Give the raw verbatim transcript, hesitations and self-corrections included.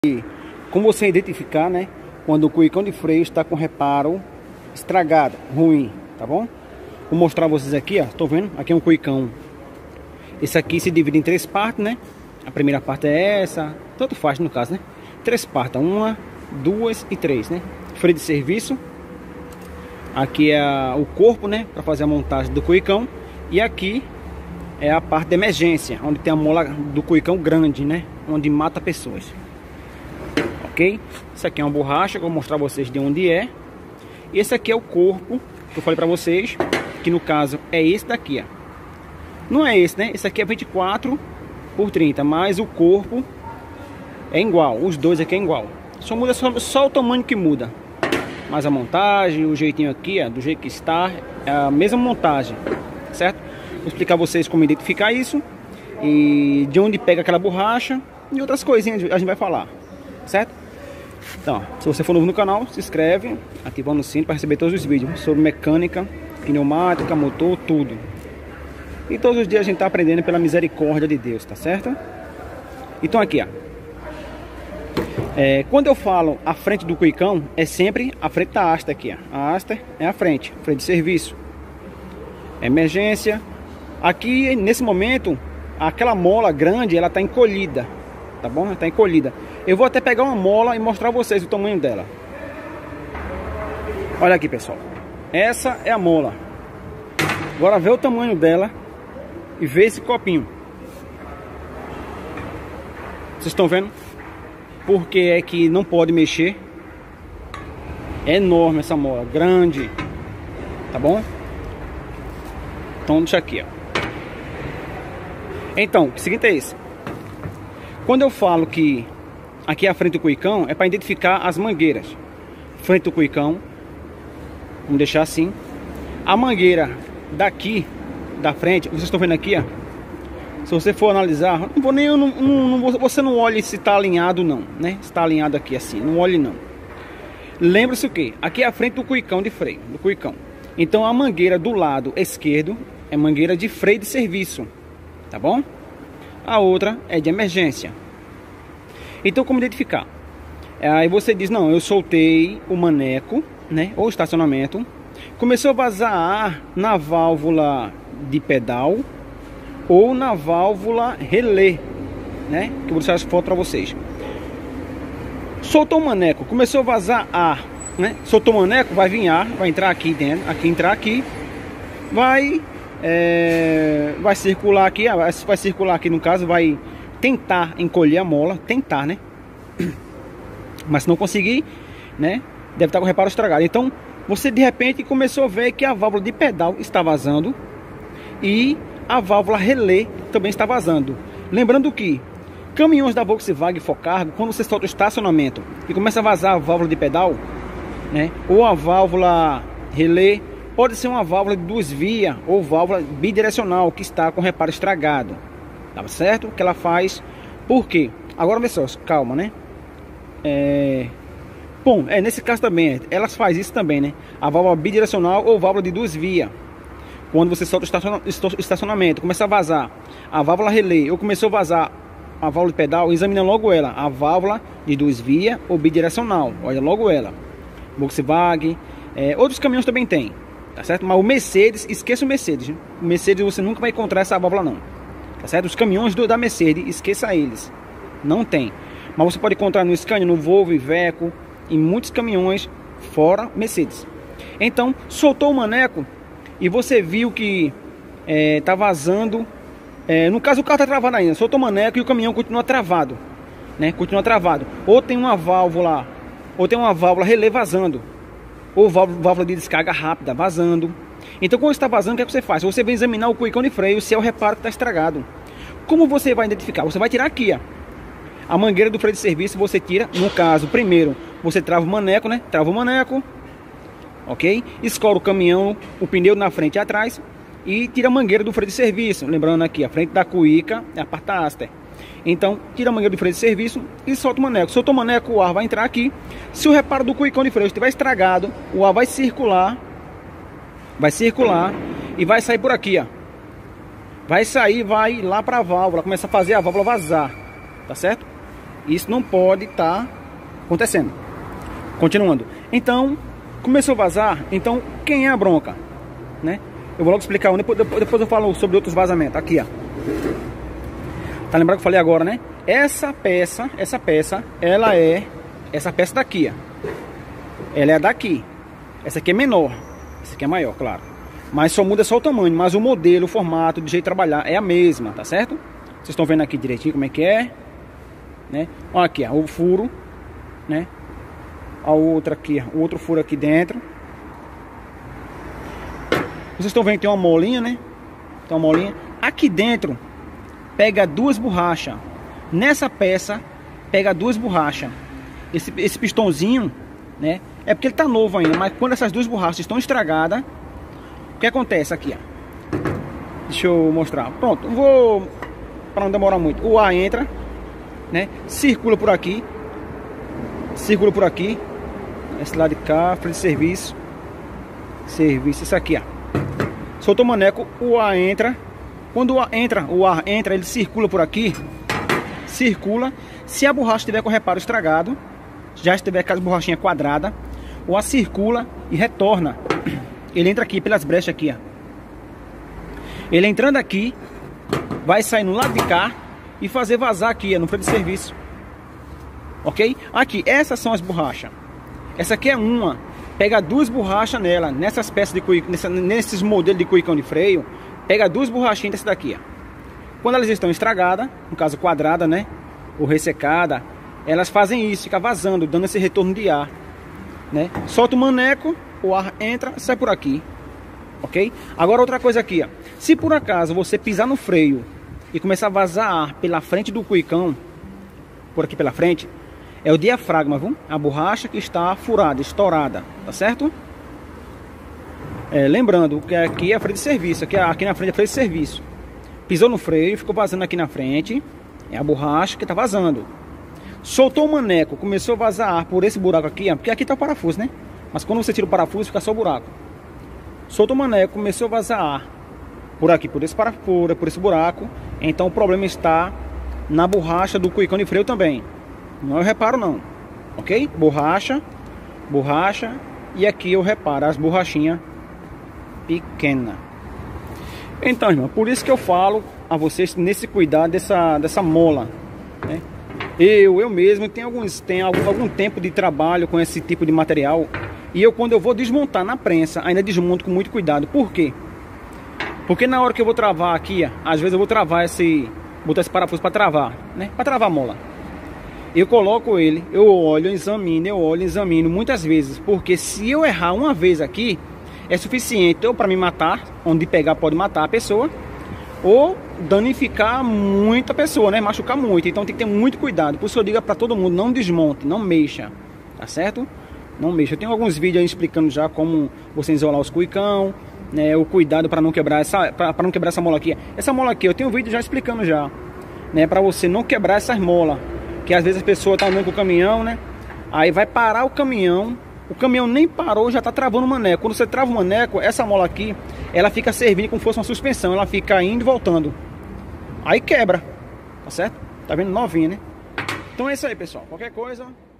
Como você identificar, né, quando o cuicão de freio está com reparo estragado, ruim, tá bom? Vou mostrar a vocês aqui, ó. Tô vendo? Aqui é um cuicão. Esse aqui se divide em três partes, né? A primeira parte é essa, tanto faz no caso, né? Três partes, uma, duas e três, né? Freio de serviço. Aqui é o corpo, né, para fazer a montagem do cuicão. E aqui é a parte de emergência, onde tem a mola do cuicão grande, né? Onde mata pessoas. Ok? Isso aqui é uma borracha, eu vou mostrar a vocês de onde é. Esse aqui é o corpo que eu falei para vocês, que no caso é esse daqui, ó. Não é esse, né? Esse aqui é vinte e quatro por trinta, mas o corpo é igual, os dois aqui é igual. Só muda só, só o tamanho que muda. Mas a montagem, o jeitinho aqui, ó, do jeito que está, é a mesma montagem, certo? Vou explicar a vocês como identificar isso e de onde pega aquela borracha e outras coisinhas a gente vai falar, certo? Então, se você for novo no canal, se inscreve, ativando o sino para receber todos os vídeos sobre mecânica, pneumática, motor, tudo. E todos os dias a gente está aprendendo pela misericórdia de Deus, tá certo? Então aqui, ó. É, quando eu falo a frente do cuicão, é sempre a frente da haste aqui, ó. A haste é a frente, frente de serviço. Emergência. Aqui, nesse momento, aquela mola grande, ela está encolhida, tá bom? Ela está encolhida. Eu vou até pegar uma mola e mostrar a vocês o tamanho dela. Olha aqui, pessoal. Essa é a mola. Agora vê o tamanho dela e vê esse copinho. Vocês estão vendo? Porque é que não pode mexer. É enorme essa mola, grande. Tá bom? Então deixa aqui, ó. Então, o seguinte é esse. Quando eu falo que aqui é a frente do cuicão, é para identificar as mangueiras. Frente do cuicão, vamos deixar assim. A mangueira daqui, da frente, vocês estão vendo aqui, ó. Se você for analisar, não vou nem, não, não, não, você não olhe se está alinhado não, né? Se está alinhado aqui assim, não olhe não. Lembre-se o que? Aqui é a frente do cuicão de freio, do cuicão. Então a mangueira do lado esquerdo é mangueira de freio de serviço, tá bom? A outra é de emergência. Então como identificar? Aí você diz, não, eu soltei o maneco, né, ou estacionamento, começou a vazar ar na válvula de pedal ou na válvula relé, né, que eu vou deixar as fotos para vocês. Soltou o maneco, começou a vazar ar, né, soltou o maneco, vai vir ar, vai entrar aqui dentro, aqui entrar aqui, vai é, vai circular aqui, vai circular aqui no caso, vai tentar encolher a mola, tentar, né? Mas se não conseguir, né? Deve estar com o reparo estragado. Então, você de repente começou a ver que a válvula de pedal está vazando e a válvula relé também está vazando. Lembrando que caminhões da Volkswagen Focargo, quando você solta o estacionamento e começa a vazar a válvula de pedal, né? Ou a válvula relé, pode ser uma válvula de duas vias ou válvula bidirecional que está com reparo estragado. Tá certo? Que ela faz. Por quê? Agora, pessoal, calma, né? É... Bom, é, nesse caso também, elas faz isso também, né? A válvula bidirecional ou válvula de duas vias. Quando você solta o estacionamento, começa a vazar a válvula relé ou começou a vazar a válvula de pedal, examina logo ela. A válvula de duas vias ou bidirecional. Olha logo ela. Volkswagen, é, outros caminhões também tem. Tá certo? Mas o Mercedes, esqueça o Mercedes. Né? O Mercedes você nunca vai encontrar essa válvula não. Tá certo? Os caminhões do, da Mercedes, esqueça eles. Não tem. Mas você pode encontrar no Scania, no Volvo, Iveco, em muitos caminhões fora Mercedes. Então, soltou o maneco e você viu que é, tá vazando. É, no caso, o carro tá travado ainda. Soltou o maneco e o caminhão continua travado. Né? Continua travado. Ou tem uma válvula, ou tem uma válvula relé vazando. Ou válvula de descarga rápida vazando. Então quando está vazando, o que é que você faz? Você vai examinar o cuicão de freio, se é o reparo que está estragado. Como você vai identificar? Você vai tirar aqui, ó. A mangueira do freio de serviço você tira, no caso, primeiro você trava o maneco, né? Trava o maneco, ok? Escora o caminhão, o pneu na frente e atrás e tira a mangueira do freio de serviço. Lembrando aqui, a frente da cuíca é a parte da haste. Então, tira a mangueira do freio de serviço e solta o maneco. Soltou o maneco, o ar vai entrar aqui. Se o reparo do cuicão de freio estiver estragado, o ar vai circular, vai circular e vai sair por aqui, ó. Vai sair, vai lá para a válvula, começa a fazer a válvula vazar, tá certo? Isso não pode estar acontecendo. Continuando. Então, começou a vazar. Então, quem é a bronca? Né? Eu vou logo explicar. Depois, depois eu falo sobre outros vazamentos. Aqui, ó. Tá lembrado que eu falei agora, né? Essa peça, essa peça, ela é... Essa peça daqui, ó. Ela é daqui. Essa aqui é menor. Essa aqui é maior, claro. Mas só muda só o tamanho. Mas o modelo, o formato, de jeito de trabalhar é a mesma, tá certo? Vocês estão vendo aqui direitinho como é que é. Né? Olha aqui, ó, o furo. Né? A outra aqui, o outro furo aqui dentro. Vocês estão vendo que tem uma molinha, né? Tem uma molinha. Aqui dentro pega duas borrachas. Nessa peça pega duas borrachas. Esse, esse pistãozinho, né? É porque ele tá novo ainda. Mas quando essas duas borrachas estão estragadas, o que acontece aqui, ó? Deixa eu mostrar. Pronto, vou para não demorar muito. O ar entra, né? Circula por aqui. Circula por aqui. Esse lado de cá, frente de serviço. Serviço, isso aqui, ó. Soltou o maneco, o ar entra. Quando o ar entra, o ar entra, ele circula por aqui. Circula. Se a borracha estiver com o reparo estragado, já estiver com as borrachinhas quadradas, o ar circula e retorna. Ele entra aqui pelas brechas aqui, ó. Ele entrando aqui, vai sair no lado de cá e fazer vazar aqui, ó, no freio de serviço. Ok? Aqui, essas são as borrachas. Essa aqui é uma. Pega duas borrachas nela, nessas peças de cuicão, nessa, nesses modelos de cuicão de freio. Pega duas borrachinhas dessa daqui, ó. Quando elas estão estragadas, no caso quadrada, né? Ou ressecada, elas fazem isso, fica vazando, dando esse retorno de ar, né? Solta o maneco, o ar entra, sai por aqui. Ok? Agora outra coisa aqui, ó. Se por acaso você pisar no freio e começar a vazar ar pela frente do cuicão, por aqui pela frente, é o diafragma, viu? A borracha que está furada, estourada, tá certo? É, lembrando que aqui é a freio de serviço, aqui, aqui na frente é freio de serviço. Pisou no freio, ficou vazando aqui na frente, é a borracha que tá vazando. Soltou o maneco, começou a vazar ar por esse buraco aqui, ó, porque aqui tá o parafuso, né? Mas quando você tira o parafuso, fica só o buraco. Soltou o maneco, começou a vazar ar por aqui, por esse parafuso, por esse buraco. Então o problema está na borracha do cuicão de freio também. Não eu reparo não, ok? Borracha, borracha. E aqui eu reparo as borrachinhas pequenas. Então, irmão, por isso que eu falo a vocês nesse cuidado dessa, dessa mola, né? Eu, eu mesmo tenho, alguns, tenho algum, algum tempo de trabalho com esse tipo de material. E eu, quando eu vou desmontar na prensa, ainda desmonto com muito cuidado. Por quê? Porque na hora que eu vou travar aqui, ó, às vezes eu vou travar esse... botar esse parafuso para travar, né? Para travar a mola. Eu coloco ele, eu olho, eu examino, eu olho, eu examino muitas vezes. Porque se eu errar uma vez aqui, é suficiente ou para me matar, onde pegar pode matar a pessoa, ou danificar muita pessoa, né? Machucar muito. Então tem que ter muito cuidado. Por isso eu digo para todo mundo, não desmonte, não mexa, tá certo? Não mexa. Eu tenho alguns vídeos aí explicando já como você isolar os cuicão, né? O cuidado para não quebrar essa, para não quebrar essa mola aqui. Essa mola aqui eu tenho um vídeo já explicando já, né? Para você não quebrar essas molas, que às vezes a pessoa tá andando com o caminhão, né? Aí vai parar o caminhão. O caminhão nem parou, já tá travando o maneco. Quando você trava o maneco, essa mola aqui, ela fica servindo como se fosse uma suspensão. Ela fica indo e voltando. Aí quebra, tá certo? Tá vendo? Novinha, né? Então é isso aí, pessoal. Qualquer coisa...